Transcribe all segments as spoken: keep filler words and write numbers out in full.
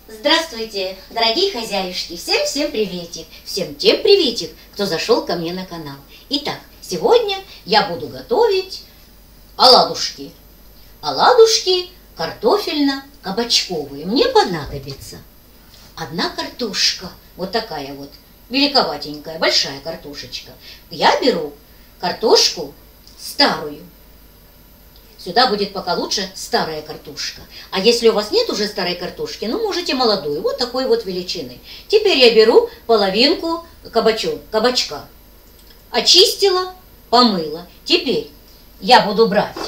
Здравствуйте, дорогие хозяюшки! Всем-всем приветик! Всем тем приветик, кто зашел ко мне на канал. Итак, сегодня я буду готовить оладушки. Оладушки картофельно-кабачковые. Мне понадобится одна картошка, вот такая вот, великоватенькая, большая картошечка. Я беру картошку старую. Сюда будет пока лучше старая картошка. А если у вас нет уже старой картошки, ну можете молодую, вот такой вот величины. Теперь я беру половинку кабачок, кабачка. Очистила, помыла. Теперь я буду брать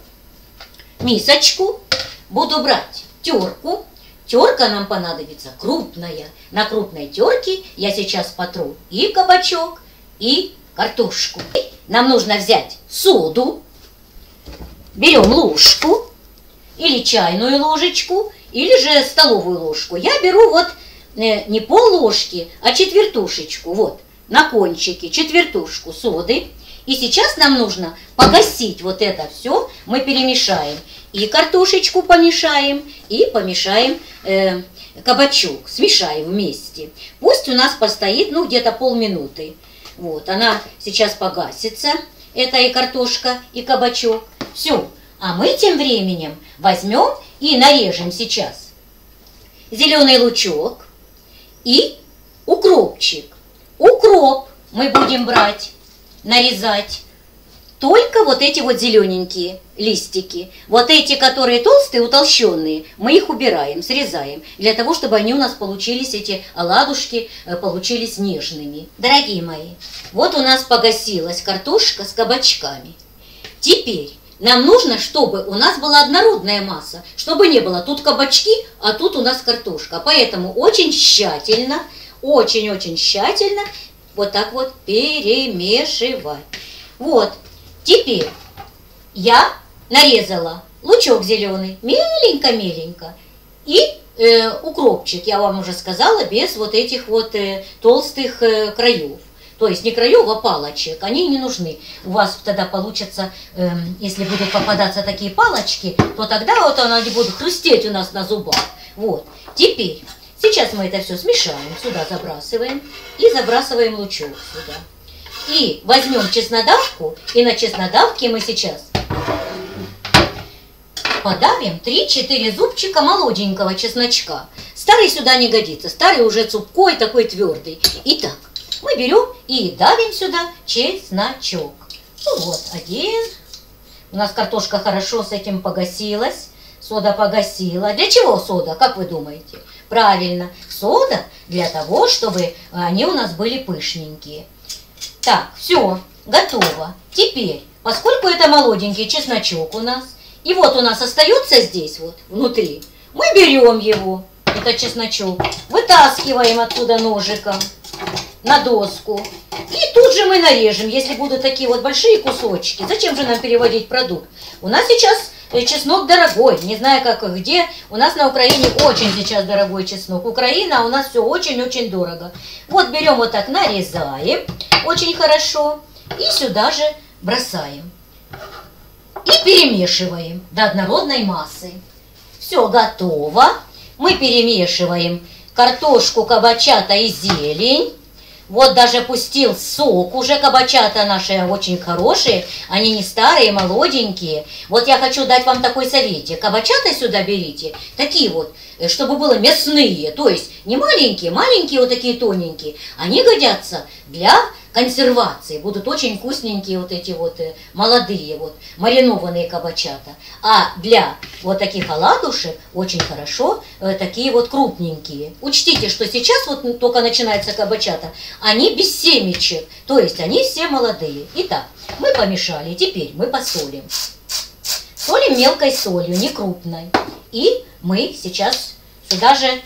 мисочку, буду брать терку. Терка нам понадобится крупная. На крупной терке я сейчас потру и кабачок, и картошку. Нам нужно взять соду. Берем ложку, или чайную ложечку, или же столовую ложку. Я беру вот э, не пол ложки, а четвертушечку, вот, на кончике, четвертушку соды. И сейчас нам нужно погасить вот это все. Мы перемешаем. И картошечку помешаем, и помешаем э, кабачок. Смешаем вместе. Пусть у нас постоит, ну, где-то полминуты. Вот, она сейчас погасится, это и картошка, и кабачок. Все. А мы тем временем возьмем и нарежем сейчас зеленый лучок и укропчик. Укроп мы будем брать, нарезать. Только вот эти вот зелененькие листики. Вот эти, которые толстые, утолщенные, мы их убираем, срезаем. Для того, чтобы они у нас получились, эти оладушки, получились нежными. Дорогие мои, вот у нас погасилась картошка с кабачками. Теперь нам нужно, чтобы у нас была однородная масса, чтобы не было тут кабачки, а тут у нас картошка. Поэтому очень тщательно, очень-очень тщательно вот так вот перемешивать. Вот, теперь я нарезала лучок зеленый, меленько-меленько, и э, укропчик, я вам уже сказала, без вот этих вот э, толстых э, краев. То есть не краев, а палочек, они не нужны. У вас тогда получится, э, если будут попадаться такие палочки, то тогда вот они будут хрустеть у нас на зубах. Вот. Теперь, сейчас мы это все смешаем, сюда забрасываем и забрасываем лучок сюда. И возьмем чеснодавку, и на чеснодавке мы сейчас подавим три-четыре зубчика молоденького чесночка. Старый сюда не годится, старый уже цупкой, такой твердый. Итак, мы берем и давим сюда чесночок. Ну вот, один. У нас картошка хорошо с этим погасилась. Сода погасила. Для чего сода, как вы думаете? Правильно, сода для того, чтобы они у нас были пышненькие. Так, все, готово. Теперь, поскольку это молоденький чесночок у нас, и вот у нас остается здесь вот, внутри, мы берем его, этот чесночок, вытаскиваем оттуда ножиком на доску. И тут же мы нарежем, если будут такие вот большие кусочки. Зачем же нам переводить продукт? У нас сейчас чеснок дорогой, не знаю как где. У нас на Украине очень сейчас дорогой чеснок. Украина, а у нас все очень-очень дорого. Вот берем вот так, нарезаем очень хорошо. И сюда же бросаем. И перемешиваем до однородной массы. Все готово. Мы перемешиваем картошку, кабачата и зелень. Вот даже пустил сок, уже кабачата наши очень хорошие, они не старые, молоденькие. Вот я хочу дать вам такой советик. Кабачата сюда берите, такие вот, чтобы было мясные, то есть не маленькие, маленькие вот такие тоненькие. Они годятся для консервации, будут очень вкусненькие вот эти вот молодые вот маринованные кабачата. А для вот таких оладушек очень хорошо такие вот крупненькие. Учтите, что сейчас вот только начинается кабачата, они без семечек, то есть они все молодые. Итак, мы помешали, теперь мы посолим. Солим мелкой солью, не крупной. И мы сейчас сюда же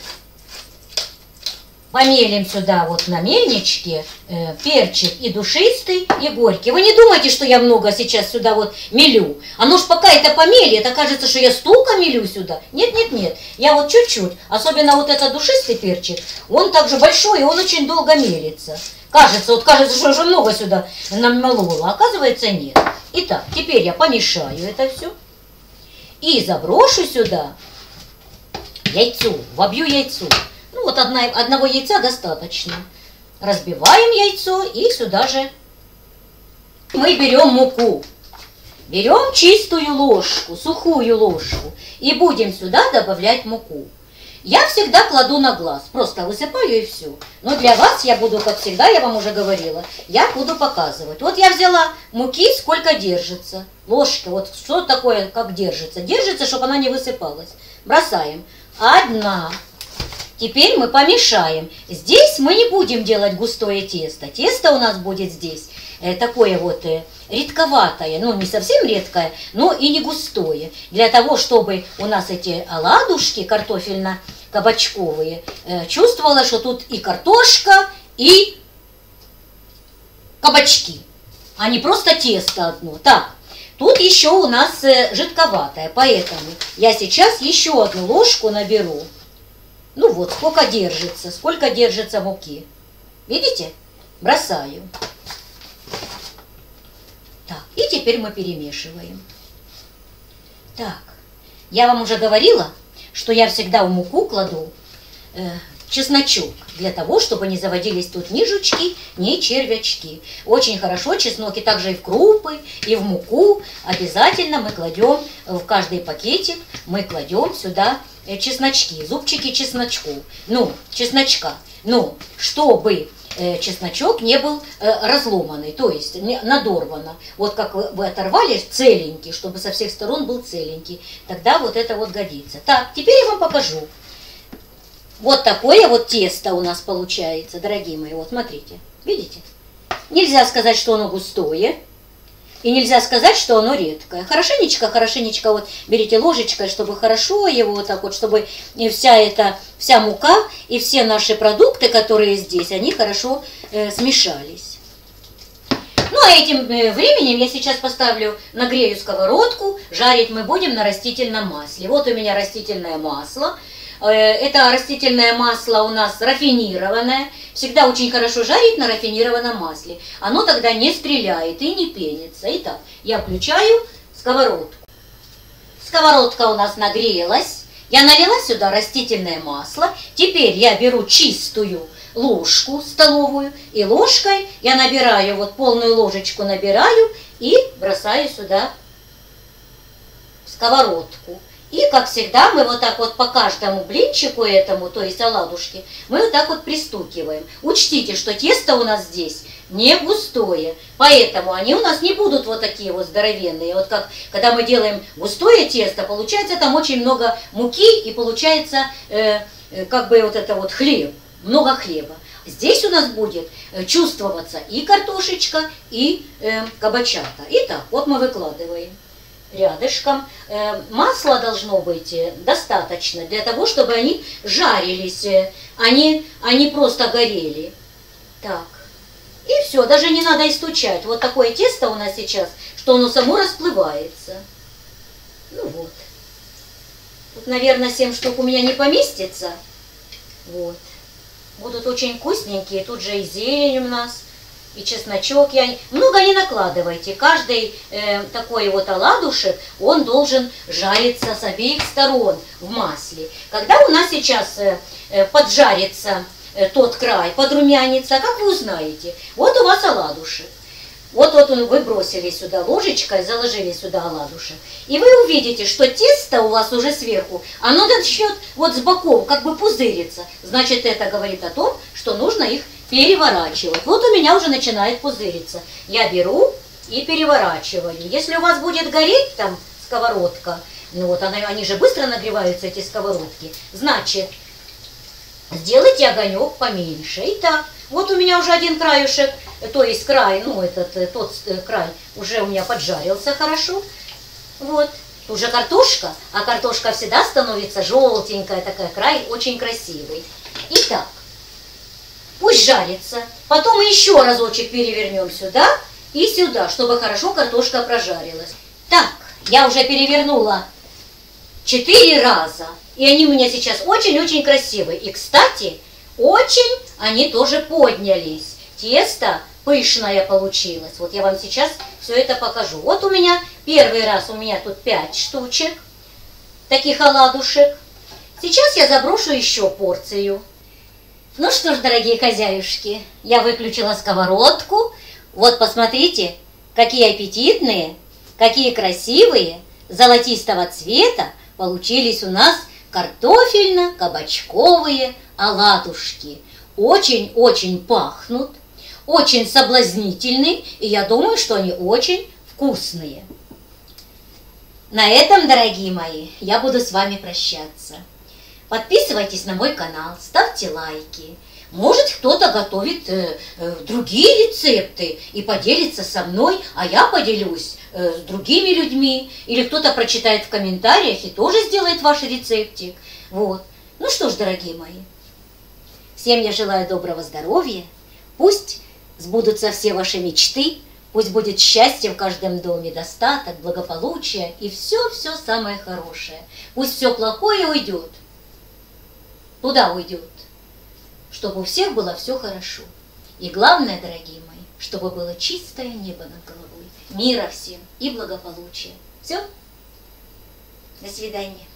помелим сюда вот на мельничке э, перчик и душистый, и горький. Вы не думайте, что я много сейчас сюда вот мелю. Оно ж пока это помели, это кажется, что я столько мелю сюда. Нет, нет, нет. Я вот чуть-чуть, особенно вот этот душистый перчик, он также большой, и он очень долго мелится. Кажется, вот кажется, что уже много сюда намелола, а оказывается нет. Итак, теперь я помешаю это все и заброшу сюда яйцу, вобью яйцо. Ну вот одна, одного яйца достаточно. Разбиваем яйцо и сюда же мы берем муку. Берем чистую ложку, сухую ложку и будем сюда добавлять муку. Я всегда кладу на глаз, просто высыпаю и все. Но для вас я буду, как всегда, я вам уже говорила, я буду показывать. Вот я взяла муки, сколько держится. Ложка, вот что такое, как держится. Держится, чтобы она не высыпалась. Бросаем. Одна. Теперь мы помешаем. Здесь мы не будем делать густое тесто. Тесто у нас будет здесь э, такое вот э, редковатое, ну не совсем редкое, но и не густое. Для того, чтобы у нас эти оладушки картофельно-кабачковые э, чувствовала, что тут и картошка, и кабачки, а не просто тесто одно. Так, тут еще у нас э, жидковатое, поэтому я сейчас еще одну ложку наберу. Ну вот, сколько держится, сколько держится муки. Видите? Бросаю. Так, и теперь мы перемешиваем. Так, я вам уже говорила, что я всегда в муку кладу э, чесночок, для того, чтобы не заводились тут ни жучки, ни червячки. Очень хорошо чеснок и также и в крупы, и в муку. Обязательно мы кладем в каждый пакетик, мы кладем сюда чесночки, зубчики чесночку, ну, чесночка, ну, чтобы э, чесночок не был э, разломанный, то есть не, надорвано. Вот как вы, вы оторвали целенький, чтобы со всех сторон был целенький, тогда вот это вот годится. Так, теперь я вам покажу. Вот такое вот тесто у нас получается, дорогие мои, вот смотрите, видите? Нельзя сказать, что оно густое. И нельзя сказать, что оно редкое. Хорошенечко, хорошенечко вот берите ложечкой, чтобы хорошо его вот так вот, чтобы вся эта, вся мука и все наши продукты, которые здесь, они хорошо э, смешались. Ну, а этим временем я сейчас поставлю, нагрею сковородку, жарить мы будем на растительном масле. Вот у меня растительное масло. Это растительное масло у нас рафинированное. Всегда очень хорошо жарить на рафинированном масле. Оно тогда не стреляет и не пенится. Итак, я включаю сковородку. Сковородка у нас нагрелась. Я налила сюда растительное масло. Теперь я беру чистую ложку столовую. И ложкой я набираю, вот полную ложечку набираю и бросаю сюда в сковородку. И, как всегда, мы вот так вот по каждому блинчику этому, то есть оладушке, мы вот так вот пристукиваем. Учтите, что тесто у нас здесь не густое, поэтому они у нас не будут вот такие вот здоровенные. Вот как, когда мы делаем густое тесто, получается там очень много муки и получается э, как бы вот это вот хлеб, много хлеба. Здесь у нас будет чувствоваться и картошечка, и э, кабачата. Итак, вот мы выкладываем рядышком. Масла должно быть достаточно для того, чтобы они жарились, они, они просто горели. Так, и все, даже не надо и стучать. Вот такое тесто у нас сейчас, что оно само расплывается. Ну вот. Тут, наверное, семь штук у меня не поместится. Вот. Будут очень вкусненькие. Тут же и зелень у нас, и чесночок. Я... Много не накладывайте. Каждый э, такой вот оладушек, он должен жариться с обеих сторон в масле. Когда у нас сейчас э, э, поджарится э, тот край, подрумянится, как вы узнаете? Вот у вас оладушек. Вот, вот он, вы бросили сюда ложечкой, заложили сюда оладушек. И вы увидите, что тесто у вас уже сверху, оно начнет вот с боков как бы пузыриться. Значит, это говорит о том, что нужно их переворачивать. Вот у меня уже начинает пузыриться. Я беру и переворачиваю. Если у вас будет гореть там сковородка, ну вот она, они же быстро нагреваются, эти сковородки, значит, сделайте огонек поменьше. Итак, вот у меня уже один краюшек, то есть край, ну этот, тот край уже у меня поджарился хорошо. Вот, уже картошка, а картошка всегда становится желтенькая, такая, край очень красивый. Итак, пусть жарится. Потом мы еще разочек перевернем сюда и сюда, чтобы хорошо картошка прожарилась. Так, я уже перевернула четыре раза. И они у меня сейчас очень-очень красивые. И, кстати, очень они тоже поднялись. Тесто пышное получилось. Вот я вам сейчас все это покажу. Вот у меня первый раз, у меня тут пять штучек таких оладушек. Сейчас я заброшу еще порцию. Ну что ж, дорогие хозяюшки, я выключила сковородку. Вот посмотрите, какие аппетитные, какие красивые, золотистого цвета получились у нас картофельно-кабачковые оладушки. Очень-очень пахнут, очень соблазнительные, и я думаю, что они очень вкусные. На этом, дорогие мои, я буду с вами прощаться. Подписывайтесь на мой канал, ставьте лайки. Может, кто-то готовит э, э, другие рецепты и поделится со мной, а я поделюсь э, с другими людьми. Или кто-то прочитает в комментариях и тоже сделает ваш рецептик. Вот. Ну что ж, дорогие мои, всем я желаю доброго здоровья. Пусть сбудутся все ваши мечты. Пусть будет счастье в каждом доме, достаток, благополучие и все-все самое хорошее. Пусть все плохое уйдет. Туда уйдет, чтобы у всех было все хорошо. И главное, дорогие мои, чтобы было чистое небо над головой, мира всем и благополучия. Все? До свидания.